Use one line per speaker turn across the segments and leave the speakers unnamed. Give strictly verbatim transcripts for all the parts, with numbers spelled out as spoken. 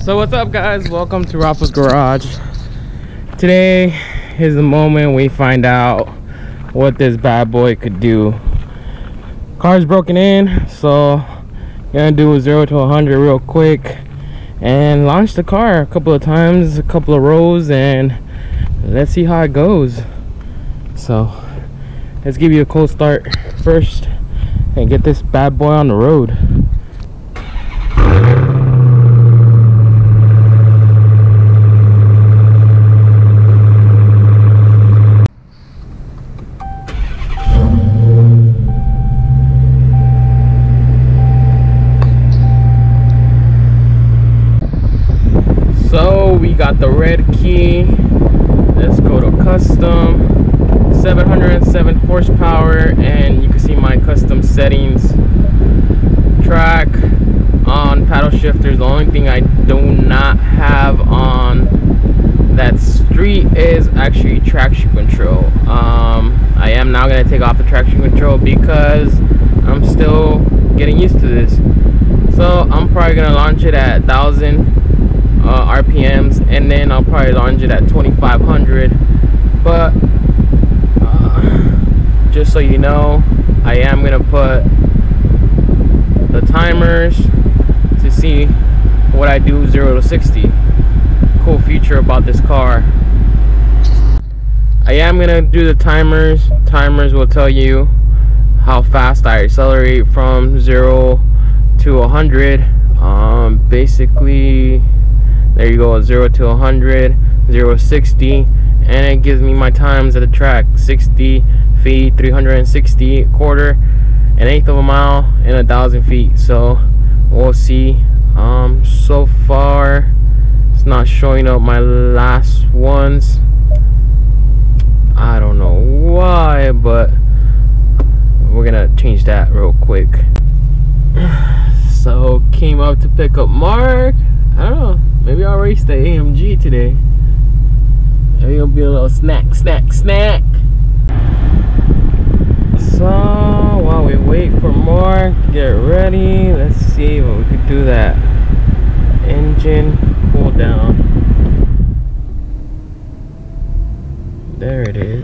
So what's up, guys? Welcome to Rafa's Garage. Today is the moment we find out what this bad boy could do. Car's broken in, so gonna do a zero to one hundred real quick and launch the car a couple of times, a couple of rows, and let's see how it goes. So let's give you a cold start first and get this bad boy on the road. So we got the red key. Let's go to custom. Seven hundred seven horsepower, and you can see my custom settings. Track on paddle shifters. The only thing I do not have on that street is actually traction control. um I am now going to take off the traction control because I'm still getting used to this. So I'm probably going to launch it at one thousand uh, R P Ms, and then I'll probably launch it at twenty-five hundred. But uh, just so you know, I am going to put the timers to see what I do zero to sixty. Cool feature about this car. I am gonna do the timers. Timers will tell you how fast I accelerate from zero to one hundred. Um, basically, there you go, zero to one hundred, zero to sixty, and it gives me my times at the track: sixty feet, three hundred sixty, quarter, an eighth of a mile, and a thousand feet. So we'll see. Um, so far, it's not showing up my last ones. I don't know why, but we're gonna change that real quick. So came up to pick up Mark. I don't know, maybe I'll race the A M G today. Maybe it'll be a little snack, snack, snack. So while we wait for Mark to get ready, let's see what we could do. That engine cool down. There it is.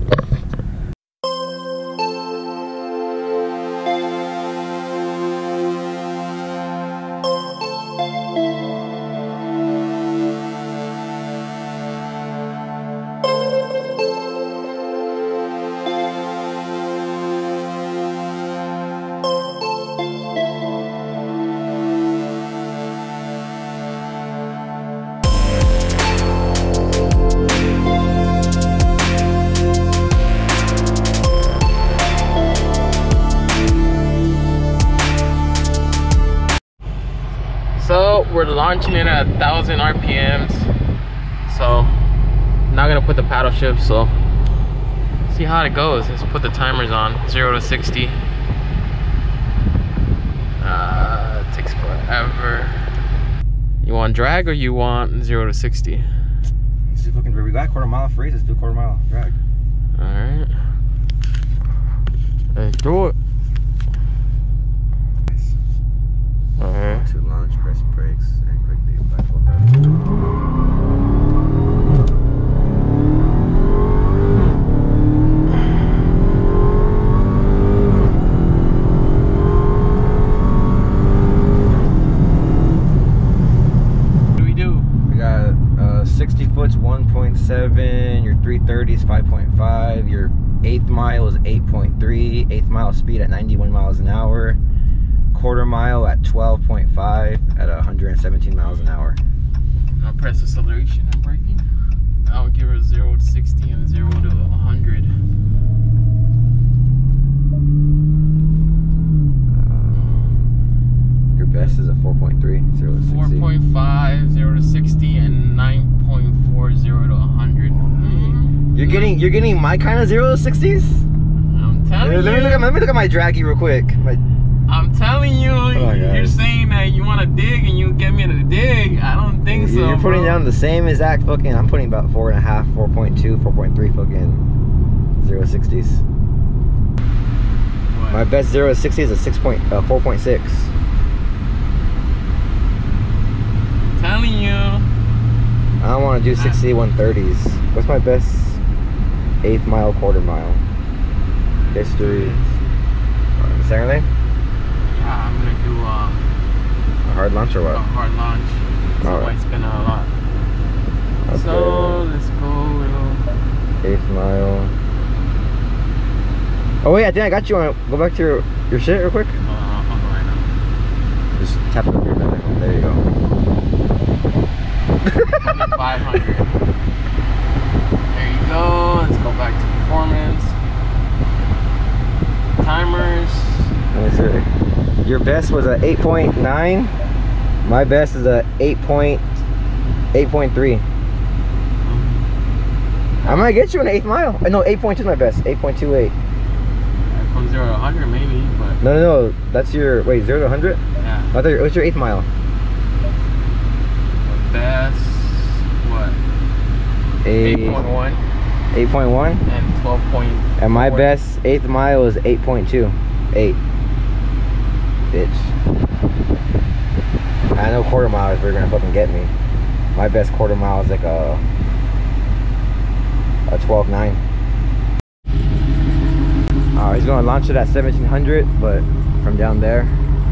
So we're launching it at one thousand R P Ms. So I'm not gonna put the paddle shift, so see how it goes. Let's put the timers on. Zero to sixty. Uh, it takes forever. You want drag or you want zero to sixty?
Let's see if we can. We got a quarter mile free. Let's do a quarter mile drag.
All right. Let's do it. Alright.
To launch, press brakes, and quickly apply full throttle.
What do we do?
We got uh, sixty foots, one point seven. Your three thirty is five point five. Your eighth mile is eight point three. Eighth mile speed at ninety-one miles an hour. Quarter mile at twelve point five at one hundred seventeen miles an hour.
I'll press acceleration and braking. I'll give her zero to sixty and zero to one hundred.
Um, your best is a four point three, zero to sixty.
four point five, zero to sixty, and nine point four, zero to one hundred. Mm.
You're getting you're getting my kind of zero to sixties?
I'm telling
let,
you.
Let me, look at, let me look at my draggy real quick. My,
I'm telling you,
oh,
you're saying that you want to dig and you get me to dig. I don't think so.
You're putting
bro.
down the same exact fucking. I'm putting about four and a half, four point two, four point three fucking zero sixties.
What?
My best zero to sixty is a six point, uh, four point six.
Telling
want to do sixty one thirties. What's my best eighth mile, quarter mile? History. Second lane?
Yeah, I'm gonna do uh,
a hard launch or what?
A hard launch. So
All right.
I might spin a lot.
Okay.
So let's go. Little...
Eighth mile. Oh wait, I think I got you on. Go back to your your shit real quick.
Uh, I'll go right now.
Just tap it over your belly. There you go.
twenty-five hundred. There you go. Let's go back to performance. Timers.
Let me see. Your best was a eight point nine. My best is a eight point three. I might get you an eighth mile. No, eight point two is my best. eight point two eight.
From zero to one hundred maybe, but...
No, no, no. That's your... Wait, zero to one hundred?
Yeah.
I thought, what's your eighth mile?
The best... What? eight point one.
eight point one?
And twelve point four.
And my best eighth mile is eight point two. eight. Bitch. I know quarter miles are gonna fucking get me. My best quarter mile is like a... a twelve nine. Uh, he's gonna launch it at seventeen hundred, but from down there.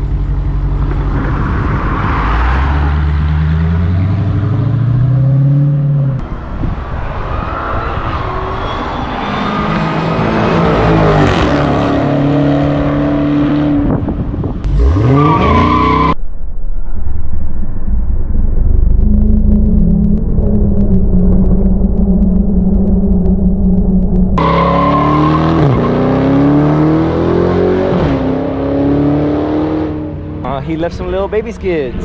He left some little baby skids.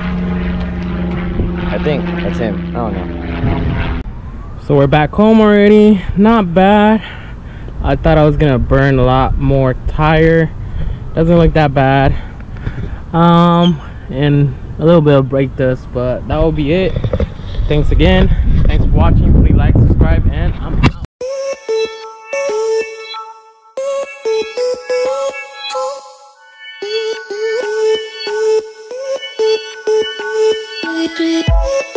I think that's him. I don't know.
So we're back home already. Not bad. I thought I was gonna burn a lot more tire. Doesn't look that bad. Um, and a little bit of brake dust, but that will be it. Thanks again. Thanks for watching. Please like, subscribe, and I'm out.